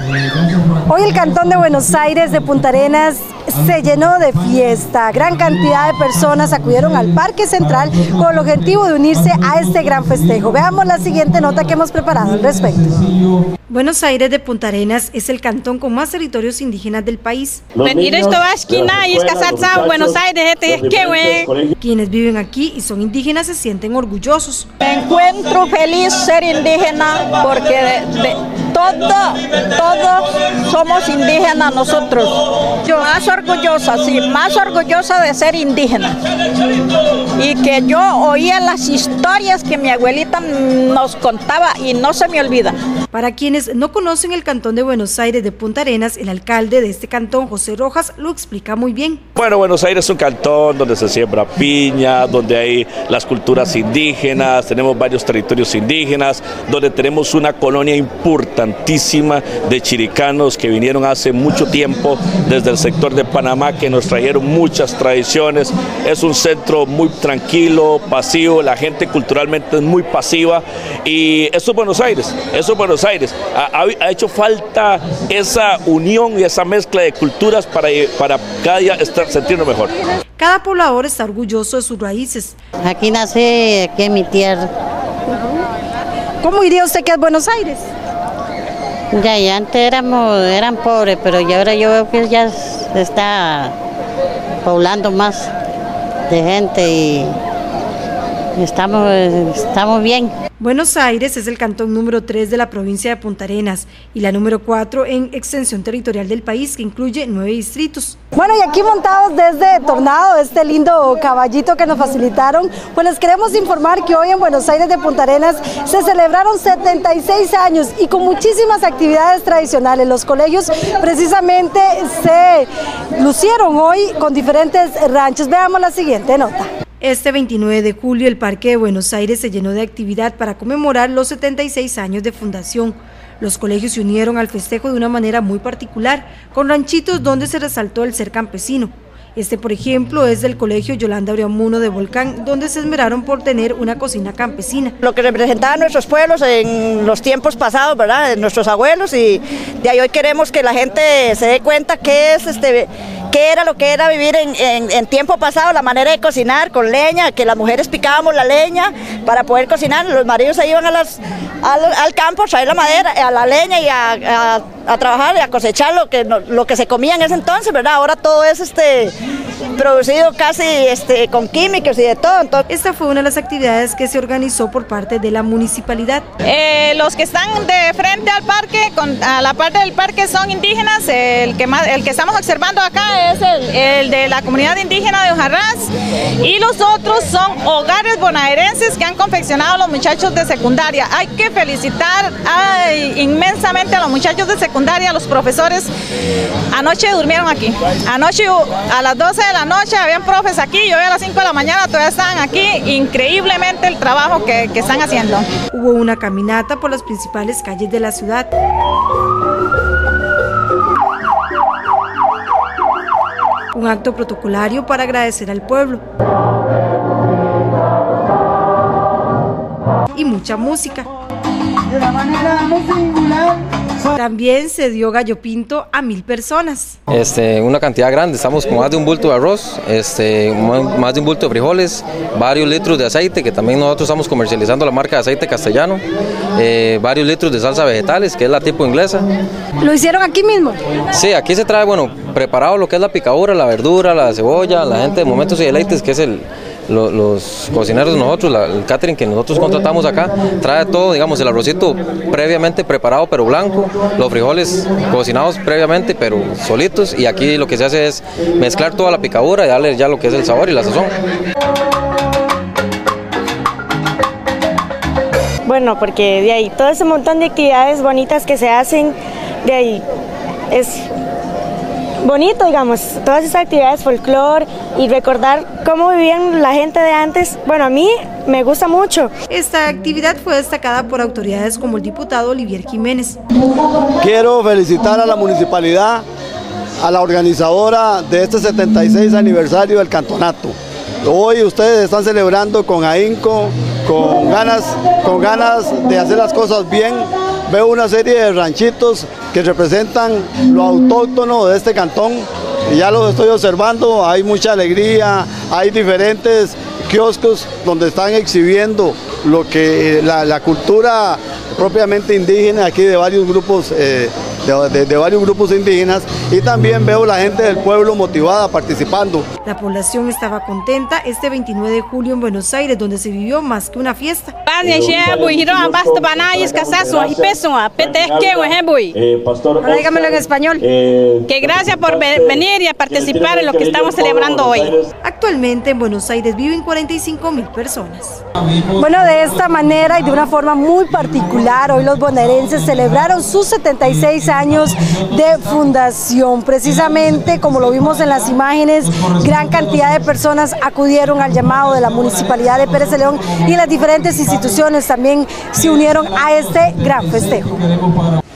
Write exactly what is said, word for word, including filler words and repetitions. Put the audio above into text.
Hoy el Cantón de Buenos Aires de Punta Arenas se llenó de fiesta. Gran cantidad de personas acudieron al Parque Central con el objetivo de unirse a este gran festejo. Veamos la siguiente nota que hemos preparado al respecto. Buenos Aires de Punta Arenas es el cantón con más territorios indígenas del país. Quienes viven aquí y son indígenas se sienten orgullosos. Me encuentro feliz ser indígena porque de, de, todo, todos somos indígenas nosotros. Yo más orgullosa, sí, más orgullosa de ser indígena. Y que yo oía las historias que mi abuelita nos contaba y no se me olvidan. Para quienes no conocen el Cantón de Buenos Aires de Punta Arenas, el alcalde de este cantón, José Rojas, lo explica muy bien. Bueno, Buenos Aires es un cantón donde se siembra piña, donde hay las culturas indígenas, tenemos varios territorios indígenas, donde tenemos una colonia importantísima de chiricanos que vinieron hace mucho tiempo desde el sector de Panamá, que nos trajeron muchas tradiciones. Es un centro muy tranquilo, pasivo, la gente culturalmente es muy pasiva y eso es Buenos Aires, eso es Buenos Aires. Ha, ha hecho falta esa unión y esa mezcla de culturas para, para cada día estar, sentirnos mejor. Cada poblador está orgulloso de sus raíces. Aquí nací, aquí en mi tierra. ¿Cómo diría usted que es Buenos Aires? Ya, ya antes éramos, eran pobres, pero ya ahora yo veo que ya se está poblando más de gente y estamos, estamos bien. Buenos Aires es el cantón número tres de la provincia de Punta Arenas y la número cuatro en extensión territorial del país, que incluye nueve distritos. Bueno, y aquí montados desde Tornado, este lindo caballito que nos facilitaron, pues les queremos informar que hoy en Buenos Aires de Punta Arenas se celebraron setenta y seis años y con muchísimas actividades tradicionales. Los colegios precisamente se lucieron hoy con diferentes ranchos. Veamos la siguiente nota. Este veintinueve de julio el Parque de Buenos Aires se llenó de actividad para conmemorar los setenta y seis años de fundación. Los colegios se unieron al festejo de una manera muy particular, con ranchitos donde se resaltó el ser campesino. Este, por ejemplo, es del Colegio Yolanda Uriamuno de Volcán, donde se esmeraron por tener una cocina campesina. Lo que representaban nuestros pueblos en los tiempos pasados, ¿verdad? De nuestros abuelos, y de ahí hoy queremos que la gente se dé cuenta que es este... qué era lo que era vivir en, en, en tiempo pasado, la manera de cocinar con leña, que las mujeres picábamos la leña para poder cocinar, los maridos se iban a las, al, al campo a traer la madera, a la leña y a, a, a trabajar y a cosechar lo que, lo que se comía en ese entonces, ¿verdad? Ahora todo es este, producido casi este, con químicos y de todo. Entonces... Esta fue una de las actividades que se organizó por parte de la municipalidad. Eh, los que están de frente al parque, con, a la parte del parque son indígenas, el que, más, el que estamos observando acá es el, el de la comunidad indígena de Hojarrás y los otros son hogares bonaerenses que han confeccionado los muchachos de secundaria. Hay que felicitar ay, inmensamente a los muchachos de secundaria, a los profesores. Anoche durmieron aquí, anoche a las doce de la noche habían profes aquí, yo a las cinco de la mañana todavía estaban aquí, increíblemente el trabajo que, que están haciendo. Hubo una caminata por las principales calles de la ciudad. Un acto protocolario para agradecer al pueblo. Y mucha música. De una manera muy singular. También se dio gallo pinto a mil personas. Este, una cantidad grande, estamos con más de un bulto de arroz, este, más de un bulto de frijoles, varios litros de aceite, que también nosotros estamos comercializando la marca de aceite castellano, eh, varios litros de salsa vegetales, que es la tipo inglesa. ¿Lo hicieron aquí mismo? Sí, aquí se trae, bueno, preparado lo que es la picadura, la verdura, la cebolla, la gente de Momentos y Deleites, que es el... Los, los cocineros de nosotros, la, el catering que nosotros contratamos acá, trae todo, digamos, el arrocito previamente preparado pero blanco, los frijoles cocinados previamente pero solitos, y aquí lo que se hace es mezclar toda la picadura y darle ya lo que es el sabor y la sazón. Bueno, porque de ahí todo ese montón de actividades bonitas que se hacen, de ahí es bonito, digamos, todas esas actividades folclore y recordar cómo vivían la gente de antes. Bueno, a mí me gusta mucho. Esta actividad fue destacada por autoridades como el diputado Olivier Jiménez. Quiero felicitar a la municipalidad, a la organizadora de este setenta y seis aniversario del cantonato. Hoy ustedes están celebrando con ahínco, con ganas, con ganas de hacer las cosas bien, veo una serie de ranchitos que representan lo autóctono de este cantón, y ya los estoy observando, hay mucha alegría, hay diferentes kioscos donde están exhibiendo lo que la, la cultura propiamente indígena aquí de varios grupos eh, de, de, de varios grupos indígenas, y también veo la gente del pueblo motivada participando. La población estaba contenta este veintinueve de julio en Buenos Aires, donde se vivió más que una fiesta. Ahora dígamelo en español. Que gracias por venir y a participar en lo que estamos celebrando hoy. Actualmente en Buenos Aires viven cuarenta y cinco mil personas. Bueno, de esta manera y de una forma muy particular, hoy los bonaerenses celebraron sus setenta y seis años de fundación. Precisamente, como lo vimos en las imágenes, gran cantidad de personas acudieron al llamado de la Municipalidad de Pérez Celedón, y las diferentes instituciones también se unieron a este gran festejo.